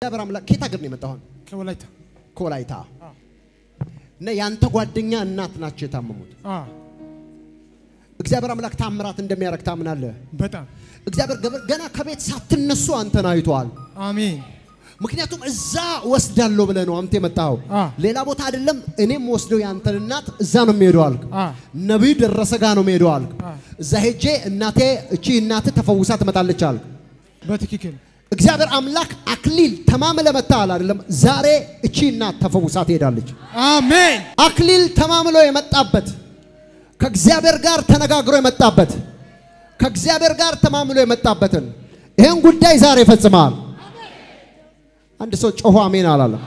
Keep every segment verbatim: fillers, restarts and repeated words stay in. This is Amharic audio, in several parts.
እግዚአብሔር አምላክ ከየት አገር ነው የመጣው? ከወላይታ ከወላይታ እና ያንተ ጓደኛ እናት ናቸው የታመሙት? አዎ እግዚአብሔር አምላክ ታምራት እንደሚያረግ ታምናለህ? በጣም እግዚአብሔር ገና ከቤት ሳትነሱ አንተን አይቷል። አሜን። ምክንያቱም እዛ ወስዳለሁ ብለህ ነው አንተ የመጣው። ሌላ ቦታ አይደለም። እኔም ወስደው ያንተን እናት እዛ ነው የሚሄደው አልክ። ነብዩ ደረሰ ጋር ነው የሚሄደው አልክ። እዛ ሄጄ እናቴ እቺ እናት ተፈውሳ ትመጣለች አልክ። በትክክል እግዚአብሔር አምላክ አክሊል ተማምለ መጣል አይደለም። ዛሬ እቺ እናት ተፈውሳ ትሄዳለች። አሜን። አክሊል ተማምሎ የመጣበት ከእግዚአብሔር ጋር ተነጋግሮ የመጣበት ከእግዚአብሔር ጋር ተማምሎ የመጣበትን ይሄን ጉዳይ ዛሬ ፈጽማል። አንድ ሰው ጮሆ አሜን አላለም?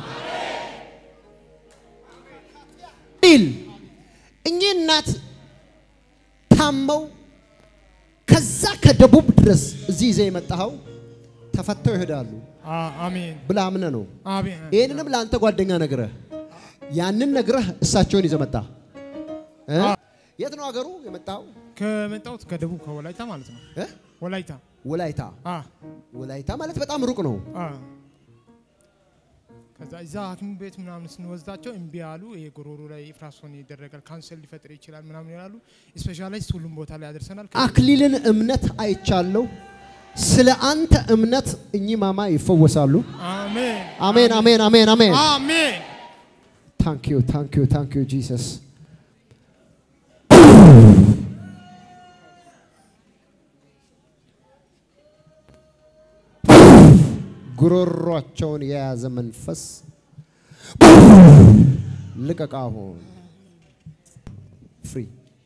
አሜን። እኚህ እናት ታመው ከዛ ከደቡብ ድረስ እዚህ ይዘህ የመጣኸው ተፈተው ይሄዳሉ። አሜን ብላ አምነህ ነው። አሜን። ይሄንንም ለአንተ ጓደኛ ነግረህ ያንን ነግረህ እሳቸውን ይዘህ መጣ። የት ነው ሀገሩ የመጣው? ከመጣሁት ከደቡብ ከወላይታ ማለት ነው። እ ወላይታ ወላይታ አ ወላይታ ማለት በጣም ሩቅ ነው። አ ከዛ እዛ ሐኪም ቤት ምናምን ስንወስዳቸው እምቢ አሉ። የጎሮሮ ላይ ኢንፍራሶን ይደረጋል፣ ካንሰር ሊፈጥር ይችላል ምናምን ይላሉ። ስፔሻላይስት ሁሉም ቦታ ላይ ያደርሰናል። አክሊልን እምነት አይቻለው። ስለ አንተ እምነት እኚህ ማማ ይፈወሳሉ። አሜን አሜን አሜን አሜን አሜን አሜን። ታንክ ዩ ታንክ ዩ ታንክ ዩ ጂሰስ። ጉሮሮአቸውን የያዘ መንፈስ ልቀቃሁ። ፍሪ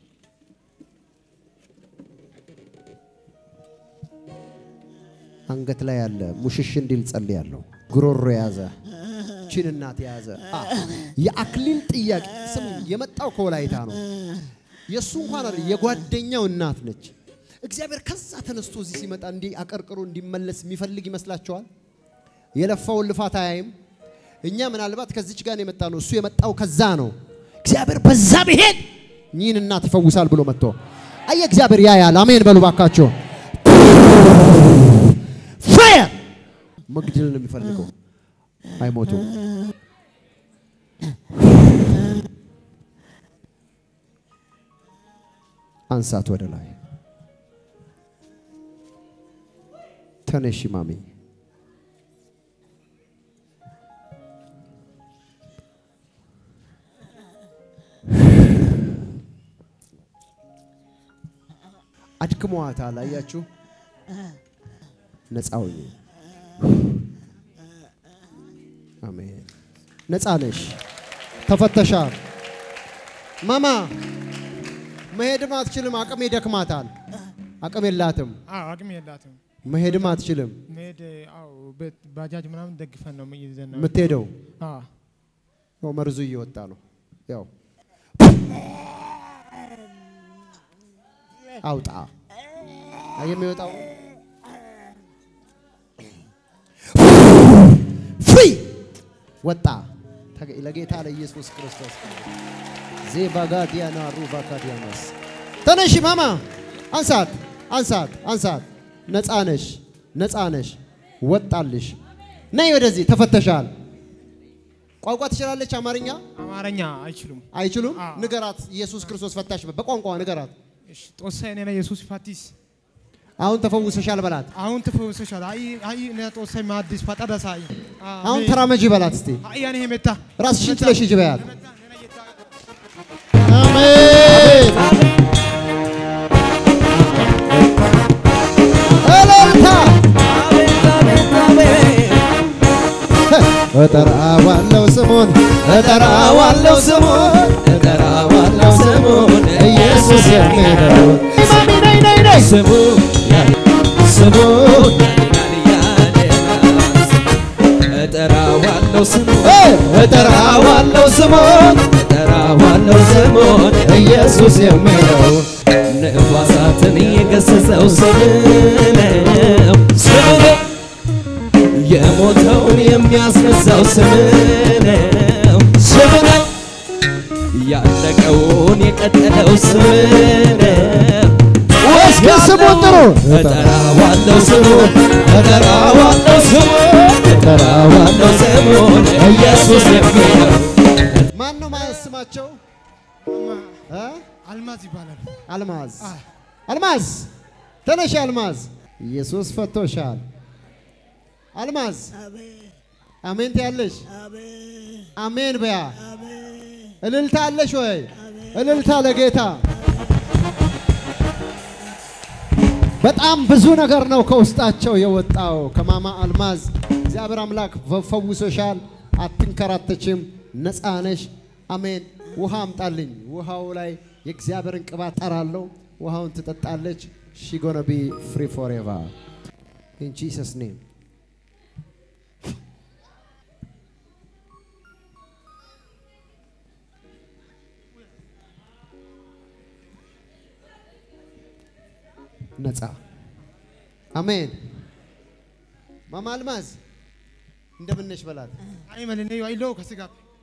አንገት ላይ ያለ ሙሽሽ እንዲል ጸልያለሁ። ጉሮሮ የያዘ ቺን እናት የያዘ የአክሊል ጥያቄ ስሙ የመጣው ከወላይታ ነው። የሱ እንኳን አይደል የጓደኛው እናት ነች። እግዚአብሔር ከዛ ተነስቶ እዚህ ሲመጣ እንዲ አቀርቅሮ እንዲመለስ የሚፈልግ ይመስላችኋል? የለፋው ልፋት አያይም። እኛ ምናልባት ከዚች ጋር የመጣ ነው፣ እሱ የመጣው ከዛ ነው። እግዚአብሔር በዛ ቢሄድ እኚህን እናት ይፈውሳል ብሎ መጥቶ አየ እግዚአብሔር ያያል። አሜን በሉ ባካችሁ። ፋየር መግደልን የሚፈልገው አይሞቱም። አንሳት ወደ ላይ ተነሺ ማሚ። አድክሟታል። አያችሁ ነፃው አሜን። ነፃ ነሽ፣ ተፈተሻል። ማማ መሄድም አትችልም፣ አቅም ይደክማታል። አቅም የላትም። አዎ አቅም የላትም። መሄድም አትችልም። መሄድ አው ባጃጅ ምናምን ደግፈን ነው የሚይዘን ነው የምትሄደው። አዎ ያው መርዙ እየወጣ ነው። ያው አውጣ የሚወጣው ፍሪ ወጣ። ለጌታ ለኢየሱስ ክርስቶስ ዜባጋዲያና ሩባካዲያናስ ተነሺ ማማ። አንሳት አንሳት አንሳት። ነፃ ነሽ ነፃ ነሽ። ወጣልሽ። ነይ ወደዚህ ተፈተሻል። ቋንቋ ትችላለች? አማርኛ አማርኛ አይችሉም አይችሉም። ንገራት ኢየሱስ ክርስቶስ ፈታሽ በቋንቋ ንገራት። እሺ ጦሳይ ነና ኢየሱስ ፋቲስ አሁን ተፈውሰሻል በላት። አሁን ተፈውሰሻል። አይ አይ ነና ጦሳይ ማዲስ ፈጣዳሳይ አሁን ተራመጂ በላት። እስቲ አይ ያኔ ሄመታ ራስሽን ጥለሽ ሂጂ በያት። አሜን እልልታ እጠራዋለሁ ስሙን እጠራዋለሁ ስሙን እጠራዋለሁ ስሙን ኢየሱስ የሚለው ኢማሚ ነይ ነይ ነይ ስሙ ስሙ እጠራዋለሁ ስሙን እጠራዋለሁ ስሙን እጠራዋለሁ ስሙን ኢየሱስ የሚለው ነፋሳትን የገሰጸው ስም ነው ስም ነው የሞተውን የሚያስነሳው ስም ነው ስም ነው ያለቀውን የቀጠለው ስም ነው ወስከ ስሙን ጥሩ እጠራዋለሁ ስሙን እጠራዋለሁ ስሙን እጠራዋለሁ ማነው ስሙን ኢየሱስ የሚለው ማን ነው ማስማቸው እ አልማዝ ይባላል አልማዝ አልማዝ ተነሽ አልማዝ ኢየሱስ ፈቶሻል አልማዝ አሜን ትያለሽ አሜን በያ እልልታ አለሽ ወይ እልልታ ለጌታ በጣም ብዙ ነገር ነው ከውስጣቸው የወጣው ከማማ አልማዝ እግዚአብሔር አምላክ ፈውሶሻል አትንከራተችም ነፃ ነሽ አሜን ውሃ አምጣልኝ ውሃው ላይ የእግዚአብሔርን ቅባት ጠራለው ውሃውን ትጠጣለች she gonna be free forever in Jesus name ነፃ አሜን ማማ አልማዝ እንደምንሽ በላት አይ ማለት ነው አይሎ ከስጋ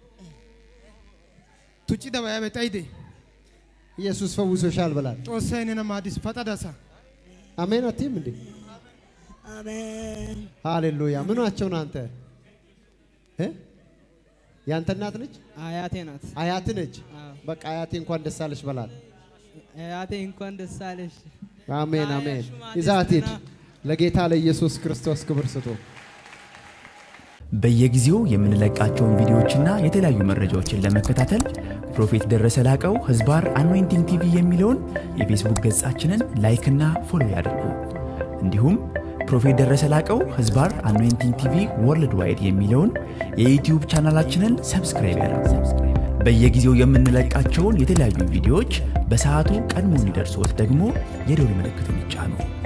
ቱጪ ደባያ በጣይዴ ኢየሱስ ፈውሶሻል በላት ጦሰይነና ማዲስ ፈጣዳሳ አሜን አትይም እንዴ አሜን ሃሌሉያ ምኗቸው ነው አንተ እ ያንተ እናት ነች አያቴ ናት አያት ነች በቃ አያቴ እንኳን ደስ አለሽ በላት አያቴ እንኳን ደስ አለሽ አሜን አሜን ይዛትት ለጌታ ለኢየሱስ ክርስቶስ ክብር ስጡ በየጊዜው የምንለቃቸውን ቪዲዮዎችና የተለያዩ መረጃዎችን ለመከታተል ፕሮፌት ደረሰ ላቀው ህዝባር አኖይንቲንግ ቲቪ የሚለውን የፌስቡክ ገጻችንን ላይክ እና ፎሎ ያድርጉ እንዲሁም ፕሮፌት ደረሰ ላቀው ህዝባር አኖይንቲንግ ቲቪ ወርልድ ዋይድ የሚለውን የዩቲዩብ ቻናላችንን ሰብስክራይብ ያድርጉ በየጊዜው የምንለቃቸውን የተለያዩ ቪዲዮዎች በሰዓቱ ቀድሞ እንዲደርሶት ደግሞ የደወል ምልክቱን ይጫኑ